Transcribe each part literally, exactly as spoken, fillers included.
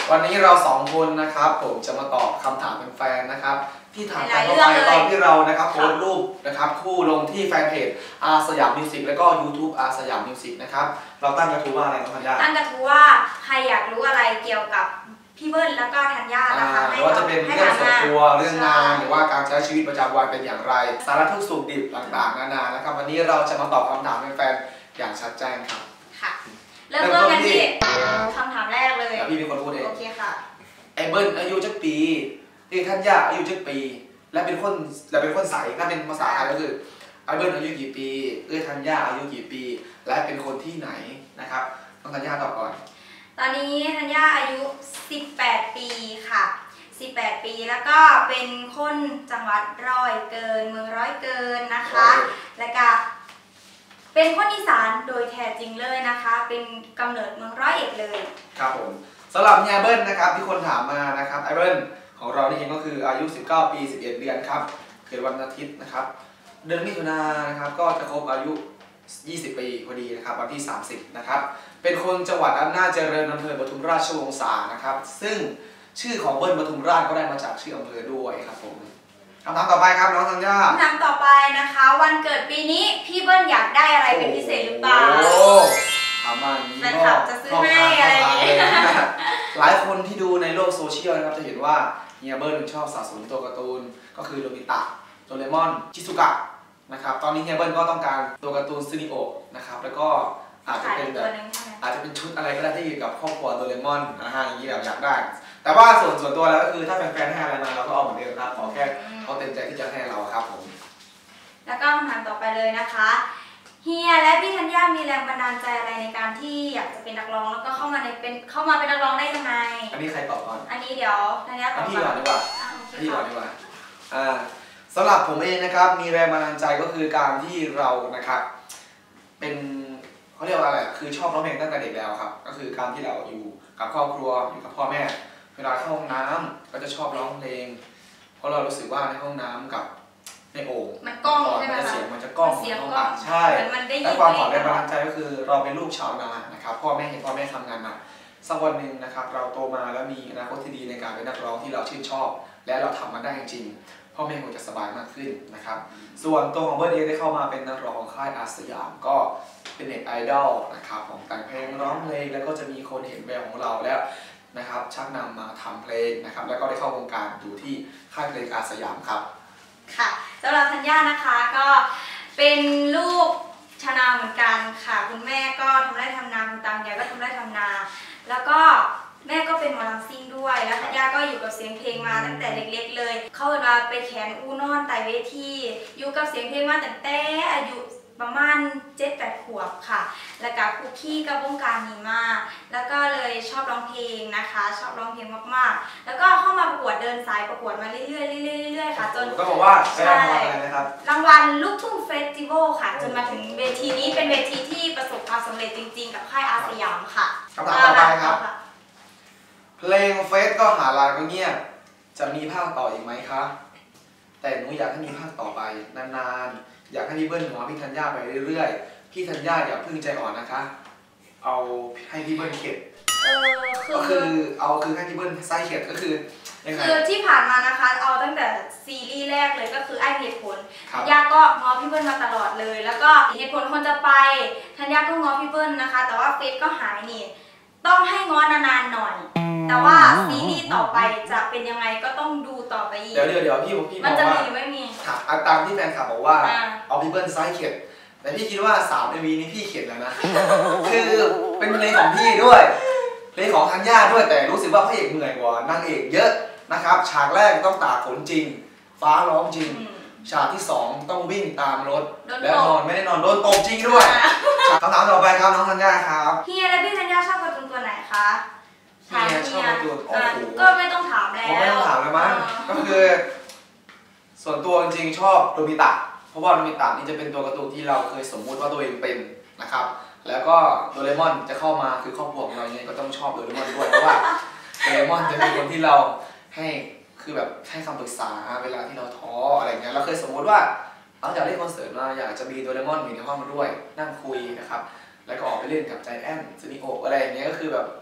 วันนี้เราสองคนนะครับผมจะมาตอบคำถามเป็นแฟนนะครับที่ถามกันเข้าไปตอนที่เรานะครับโพสต์รูปนะครับคู่ลงที่แฟนเพจอาสยามมิวสิกแล้วก็ ยูทูบ อาสยามมิวสิกนะครับเราตั้งกระทู้ว่าอะไรน้องธัญญาตั้งกระทู้ว่าใครอยากรู้อะไรเกี่ยวกับพี่เบิ้ลแล้วก็ธัญญานะคะหรือว่าจะเป็นเรื่องส่วนตัวเรื่องงานหรือว่าการใช้ชีวิตประจำวันเป็นอย่างไรสารทุกข์สุขดิบต่างๆนานานะครับวันนี้เราจะมาตอบคำถามเป็นแฟนอย่างชัดแจ้งครับค่ะเริ่มต้นกันที่คำถามแรกเลยพี่เป็นคนพูดเองโอเคค่ะไอ้เบิ้ลอายุจักปีไอ้ธัญญาอายุจักปีและเป็นคนและเป็นคนใสถ้าเป็นภาษาไทยก็คือไอ้เบิ้ลอายุกี่ปีเอ้ยธัญญาอายุกี่ปีและเป็นคนที่ไหนนะครับต้องธัญญาตอบก่อนตอนนี้ธัญญาอายุสิบแปดปีค่ะสิบแปดปีแล้วก็เป็นคนจังหวัดร้อยเกินเมืองร้อยเกินนะคะแล้วก็เป็นคนอีสานโดยแท้จริงเลยนะคะเป็นกำเนิดเมืองร้อยเอ็ดเลยครับผมสำหรับเฮียเบิ้ลนะครับที่คนถามมานะครับไอเบิ้ลของเรานี่เองก็คืออายุสิบเก้าปีสิบเอ็ดเดือนครับเกิดวันอาทิตย์นะครับเดือนมิถุนายนนะครับก็จะครบอายุยี่สิบปีพอดีนะครับวันที่สามสิบนะครับเป็นคนจังหวัดอำนาจเจริญอำเภอปทุมราชวงศานะครับซึ่งชื่อของเบิ้ลปทุมราชก็ได้มาจากชื่ออำเภอด้วยครับผมคำถามต่อไปครับน้องธัญญาคำถามต่อไปนะคะวันเกิดปีนี้พี่เบิ้ลอยากได้อะไรเป็นพิเศษหรือเปล่าโอ้ถามมาอย่างนี้ก็จะซื้อให้อะไรอย่างนี้หลายคนที่ดูในโลกโซเชียลนะครับจะเห็นว่าเฮียเบิ้ลชอบสะสมตัวการ์ตูนก็คือโนบิตะโดเรมอนชิซุกะนะครับตอนนี้เฮียเบิ้ลก็ต้องการตัวการ์ตูนซูนิโอะนะครับแล้วก็อาจจะเป็นแบบอาจจะเป็นชุดอะไรก็ได้ที่เกี่ยวกับครอบครัวโดเรมอนนะฮะอย่างนี้แบบอยากได้แต่ว่าส่วนส่วนตัวแล้วก็คือถ้าแฟนๆให้อะไรมาเราก็เอาเหมือนเดิมครับขอแค่เขาเต็มใจที่จะให้เราครับผมแล้วก็คำถามต่อไปเลยนะคะเฮียและพี่ธัญญามีแรงบันดาลใจอะไรในการที่อยากจะเป็นนักร้องแล้วก็เข้ามาในเป็นเข้ามาเป็นนักร้องได้ยังไงอันนี้ใครตอบก่อนอันนี้เดี๋ยวธัญญาตอบก่อนพี่ก่อนดีกว่าพี่ก่อนดีกว่าอ่าสำหรับผมเองนะครับมีแรงบันดาลใจก็คือการที่เรานะครับเป็นเขาเรียกว่าอะไรคือชอบร้องเพลงตั้งแต่เด็กแล้วครับก็คือการที่เราอยู่กับครอบครัวอยู่กับพ่อแม่เวลาเข้าห้องน้ำก็จะชอบร้องเพลงเพราะเรารู้สึกว่าในห้องน้ำกับในโอ่งมันก้องใช่ไหมคะเสียงมันจะก้องเสียงก้องใช่และความฝันแรงบันดาลใจก็คือเราเป็นลูกชาวนานะครับพ่อแม่เห็นพ่อแม่ทำงานหนักสักวันหนึ่งนะครับเราโตมาแล้วมีอนาคตที่ดีในการเป็นนักร้องที่เราชื่นชอบและเราทำมันได้จริงพ่อแม่คงจะสบายมากขึ้นนะครับส่วนตัวของเบิร์ดเองได้เข้ามาเป็นนักร้องค่ายอาสยามก็เป็นเน็ตไอดอลนะครับของแต่งเพลงร้องเพลงแล้วก็จะมีคนเห็นแววของเราแล้วนะครับชักนำมาทำเพลงนะครับแล้วก็ได้เข้าวงการอยู่ที่ค่ายเพลงอาสยามครับค่ะสำหรับธัญญานะคะก็เป็นลูกชาวนาเหมือนกันค่ะคุณแม่ก็ทำไร่ทำนาคุณตาคุณยายก็ทำไร่ทำนาแล้วก็แม่ก็เป็นหมอลำซิ่งด้วยแล้วธัญญาก็อยู่กับเสียงเพลงมาตั้งแต่เล็กๆเลยเข้ามาไปแขนอู้นอนไต่เวทีอยู่กับเสียงเพลงมาตั้งแต่อายุประมาณ เจ็ดแปด ขวบค่ะแล้วก็คุกคีกับวงการนี้มาแล้วก็เลยชอบร้องเพลงนะคะชอบร้องเพลงมากๆแล้วก็เข้ามาประกวดเดินสายประกวดมาเรื่อยๆเรื่อยๆเรื่อยๆค่ะจนก็บอกว่าใช่นะครับรางวัลลูกทุ่งเฟสติวัลค่ะจนมาถึงเวทีนี้เป็นเวทีที่ประสบความสำเร็จจริงๆกับค่ายอาสยามค่ะคำถามต่อไปครับเพลงเฟสก็หาลายก็เงียบจะมีภาคต่ออีกไหมคะแต่หนูอยากให้มีภาคต่อไปนานๆอยากให้พี่เบิ้ลหมอพี่ธัญญาไปเรื่อยๆพี่ธัญญาอย่าพึ่งใจอ่อนนะคะเอาให้พี่เบิ้ลเข็ดก็คือเอาคือให้พี่เบิ้ลไส้เข็ดก็คือคือที่ผ่านมานะคะเอาตั้งแต่ซีรีส์แรกเลยก็คือไอเหตุผลธัญญาก็ง้อพี่เบิ้ลมาตลอดเลยแล้วก็เหตุผลคนจะไปธัญญาก็ง้อพี่เบิ้ลนะคะแต่ว่าเฟซก็หายนี่ต้องให้ง้อนานๆหน่อยแต่ว่าซีรีส์ต่อไปจะเป็นยังไงก็ต้องดูต่อไปอีกเดี๋ยวเดี๋ยวเดี๋ยวพี่พี่มันจะมีหรือไม่มีตามที่แฟนคลับบอกว่าเอาพี่เบิ้ลไส้เข็ดแต่พี่คิดว่าสามเอ็มวีนี้พี่เข็ดแล้วนะคือเป็นเพลงของพี่ด้วยเพลงของธัญญาด้วยแต่รู้สึกว่าพระเอกเหนื่อยกว่านางเอกเยอะนะครับฉากแรกต้องตากฝนจริงฟ้าร้องจริงฉากที่สองต้องวิ่งตามรถแล้วนอนไม่ได้นอนโดนตกจริงด้วยคำถามต่อไปครับน้องธัญญาครับเฮียและพี่ธัญญาชอบการ์ตูนตัวไหนคะเฮียชอบการ์ตูนโอ้โหก็ไม่ต้องถามแล้วไม่ต้องถามแล้วมั้งก็คือส่วนตัวจริงๆชอบโนบิตะเพราะว่าโนบิตะนี่จะเป็นตัวการ์ตูนที่เราเคยสมมุติว่าตัวเองเป็นนะครับแล้วก็โดเรมอนจะเข้ามาคือครอบครัวของเราเนี่ยก็ต้องชอบโดเรมอนด้วยเพราะว่าโดเรมอนจะเป็นคนที่เราให้คือแบบให้คำปรึกษาเวลาที่เราท้ออะไรเงี้ยเราเคยสมมติว่าเอาจากเล่นคอนเสิร์ตมาอยากจะมีโดเรมอนอยู่ในห้องมาด้วยนั่งคุยนะครับแล้วก็ออกไปเล่นกับใจแอนซูนิโออะไรอย่างเงี้ยก็คือแบบ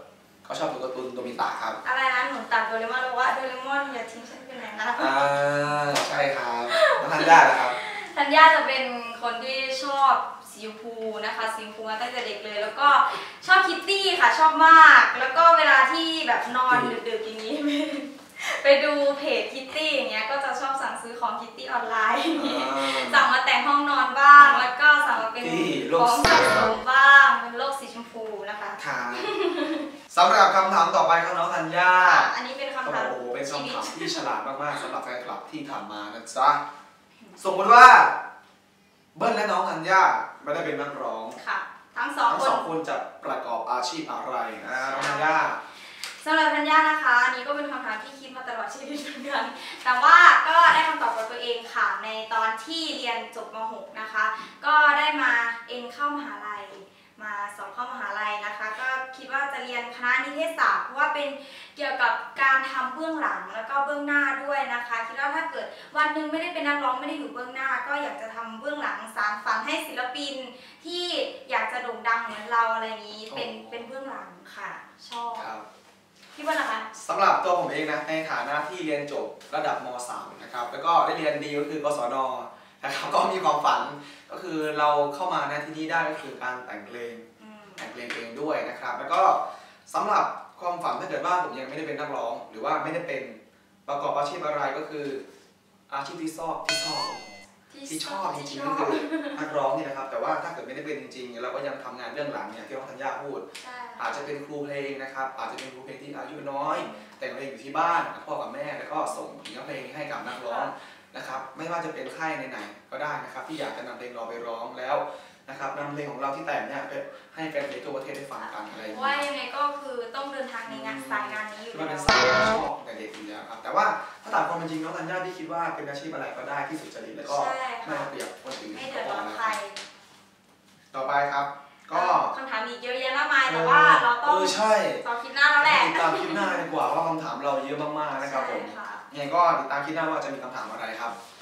เขาชอบดูการ์ตูนโนบิตะครับอะไรนะหนูตัดโดเรมอนเลยว่าโดเรมอนอย่าทิ้งฉันไปไหนนะอ่าใช่ครับน้องธัญญาเหรอครับธัญญาจะเป็นคนที่ชอบสีชมพูนะคะสีชมพูมาตั้งแต่เด็กเลยแล้วก็ชอบคิตตี้ค่ะชอบมากแล้วก็เวลาที่แบบนอนดึกๆอย่างนี้ไปดูเพจคิตตี้อย่างเงี้ยก็จะชอบสั่งซื้อของคิตตี้ออนไลน์สั่งมาแต่งห้องนอนบ้างแล้วก็สั่งมาเป็นของสะสมบ้างเป็นโลกสีชมพูนะคะค่ะสำหรับคำถามต่อไปของน้องธัญญาอันนี้เป็นคำถามโอ้โหเป็นคำถามที่ฉลาดมากๆสำหรับแฟนคลับที่ถามมานะจ๊ะสมมติว่าเบิ้ลและน้องธัญญาไม่ได้เป็นนักร้องค่ะทั้งสองคนทั้งสองคนจะประกอบอาชีพอะไรนะน้องธัญญาสำหรับธัญญานะคะอันนี้ก็เป็นคำถามที่คิดมาตลอดชีวิตเหมือนกันแต่ว่าก็ได้คำตอบกับตัวเองค่ะในตอนที่เรียนจบม หก นะคะก็ได้มาเอ็นเข้ามหาลัยมาสอบเข้ามหาลัยนะคะก็คิดว่าจะเรียนคณะนิเทศศาสตร์เพราะว่าเป็นเกี่ยวกับการทำเบื้องหลังแล้วก็เบื้องหน้าด้วยนะคะคิดว่าถ้าเกิดวันหนึ่งไม่ได้เป็นนักร้องไม่ได้อยู่เบื้องหน้าก็อยากจะทำเบื้องหลังสานฝันให้ศิลปินที่อยากจะโด่งดังเหมือนเราอะไรอย่างนี้เป็นเป็นเบื้องหลังค่ะชอบพี่ว่าอะไรคะสำหรับตัวผมเองนะในฐานะที่เรียนจบระดับม สาม นะครับแล้วก็ได้เรียนดีก็คือกศน.นะครับก็มีความฝันก็คือเราเข้ามาในที่นี้ได้ก็คือการแต่งเพลงแต่งเพลงเองด้วยนะครับแล้วก็สำหรับความฝันถ้าเกิดว่าผมยังไม่ได้เป็นนักร้องหรือว่าไม่ได้เป็นประกอบอาชีพอะไรก็คืออาชีพที่ชอบที่ชอบที่ชอบจริงๆก็คือนักร้องนี่นะครับแต่ว่าถ้าเกิดไม่ได้เป็นจริงๆเราก็ยังทำงานเรื่องหลังเนี่ยที่น้องธัญญาพูดอาจจะเป็นครูเพลงนะครับอาจจะเป็นครูเพลงที่อายุน้อยแต่งเพลงอยู่ที่บ้านกับพ่อกับแม่แล้วก็ส่งเนื้อเพลงให้กับนักร้องนะครับไม่ว่าจะเป็นค่ายไหนๆก็ได้นะครับที่อยากจะนำเพลงเราไปร้องแล้วนะครับนำเพลงของเราที่แต่งเนี่ยไปให้แฟนเพลงทั่วประเทศได้ฟังกันอะไรอย่างเงี้ยว่ายังไงก็คือต้องเดินทางในงานสายงานนี้อยู่แล้วมันเป็นสายที่ชอบแต่เด็กอยู่แล้วครับแต่ว่าถ้าตามความเป็นจริงน้องธัญญาที่คิดว่าเป็นอาชีพอะไรก็ได้ที่สุจริตแล้วก็ไม่เปรียบคนอื่นไม่เดือดร้อนใครต่อไปครับก็คำถามอีกเยอะแยะมากมายแต่ว่าเราต้องต่อคลิปหน้าแล้วแหละติดตามคลิปหน้าดีกว่าว่าคำถามเราเยอะมากๆนะครับผมยังไงก็ติดตามคลิปหน้าว่าจะมีคำถามอะไรครับ